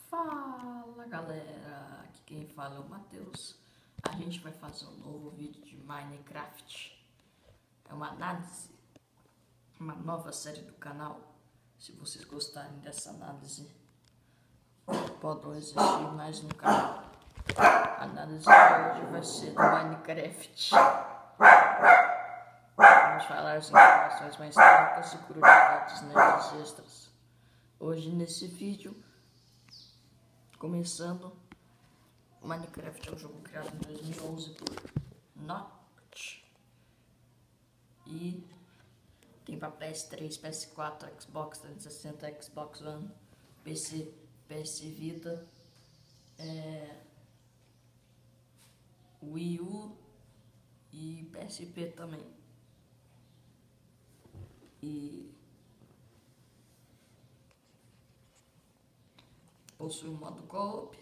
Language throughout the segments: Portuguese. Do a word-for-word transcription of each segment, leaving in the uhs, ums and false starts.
Fala galera, aqui quem fala é o Matheus. A gente vai fazer um novo vídeo de Minecraft. É uma análise, uma nova série do canal. Se vocês gostarem dessa análise, podem existir mais no canal. A análise de hoje vai ser do Minecraft. Vamos falar as informações mais técnicas e curiosidades nerds extras. Hoje nesse vídeo, começando, Minecraft é um jogo criado em dois mil e onze por Notch e tem para P S três, P S quatro, Xbox trezentos e sessenta, Xbox One, P C, P S Vita, é, Wii U e P S P também. E possui um modo co-op,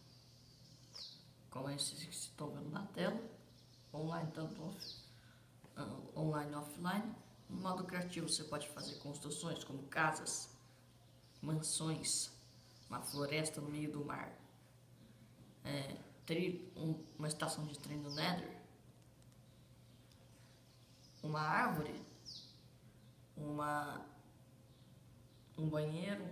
como esses que estão vendo na tela, online tanto off, uh, online e offline. No modo criativo você pode fazer construções como casas, mansões, uma floresta no meio do mar, é, tri, um, uma estação de trem no Nether, uma árvore, uma, um banheiro,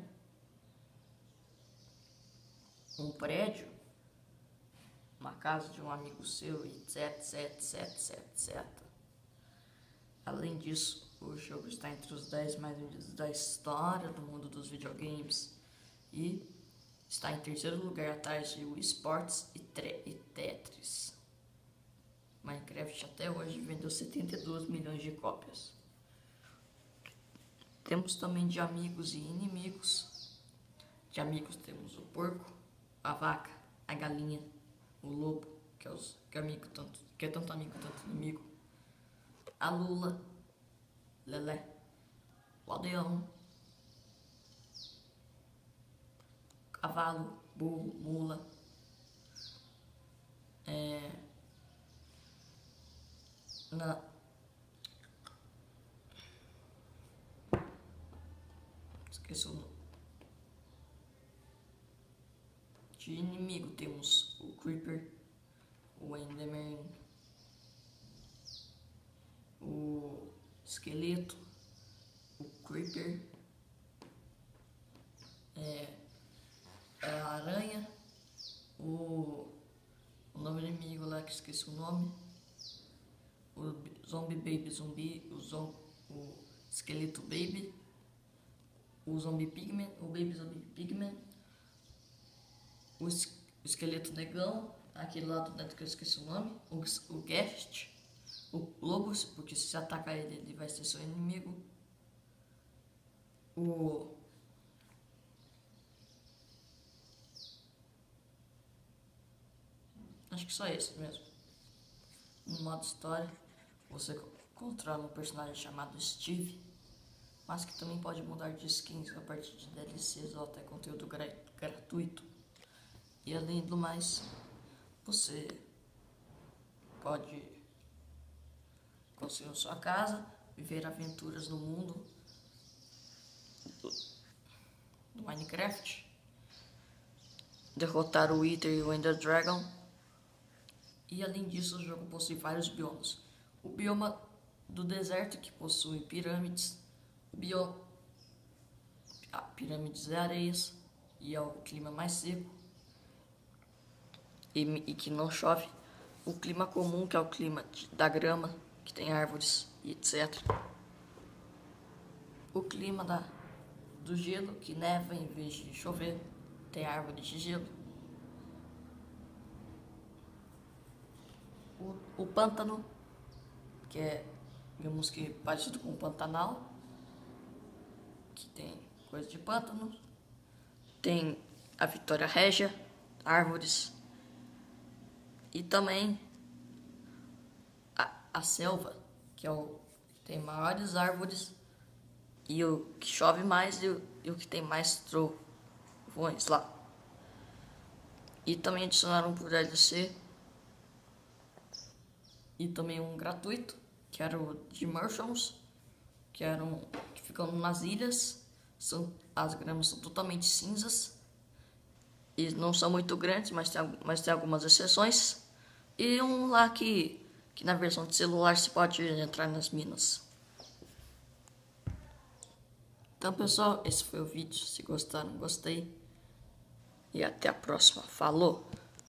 um prédio, uma casa de um amigo seu, etc, etc, etc, etcétera. Além disso, o jogo está entre os dez mais vendidos da história do mundo dos videogames e está em terceiro lugar atrás de Wii Sports e, e Tetris. Minecraft até hoje vendeu setenta e dois milhões de cópias. Temos também de amigos e inimigos. De amigos temos o porco, a vaca, a galinha, o lobo, que é, os, que é, amigo, tanto, que é tanto amigo quanto inimigo, a lula, lelé, o aldeão, cavalo, burro, mula, é, na, esqueci o nome. De inimigo temos o Creeper, o Enderman, o Esqueleto, o Creeper, é, a Aranha, o, o novo inimigo lá que esqueci o nome, o Zombie Baby Zumbi, o, zom, o Esqueleto Baby, o Zombie Pigman, o Baby Zombie Pigman, o esqueleto negão, aquele lá do dentro que eu esqueci o nome, o, o Guest, o lobo, porque se você atacar ele, ele vai ser seu inimigo, o acho que só esse mesmo. No modo história, você controla um personagem chamado Steve, mas que também pode mudar de skins a partir de D L Cs ou até conteúdo gra gratuito. E além do mais, você pode construir sua casa, viver aventuras no mundo do, do Minecraft, derrotar o Wither e o Ender Dragon. E além disso, o jogo possui vários biomas. O bioma do deserto, que possui pirâmides, o bioma ah, pirâmides e areias, e é o clima mais seco e, e que não chove. O clima comum, que é o clima de, da grama, que tem árvores e etcétera. O clima da, do gelo, que neva em vez de chover, tem árvores de gelo. O, o pântano, que é, digamos que parecido com o Pantanal, que tem coisa de pântano. Tem a Vitória Régia, árvores. E também a, a selva, que é o que tem maiores árvores e o que chove mais e o, e o que tem mais trovões lá. E também adicionaram por D L C e também um gratuito, que era o de Marshals, que eram que ficam nas ilhas. São, as gramas são totalmente cinzas E não são muito grandes, mas tem, mas tem algumas exceções. E um lá que, que na versão de celular se pode entrar nas minas. Então, pessoal, esse foi o vídeo. Se gostaram, gostei. E até a próxima. Falou!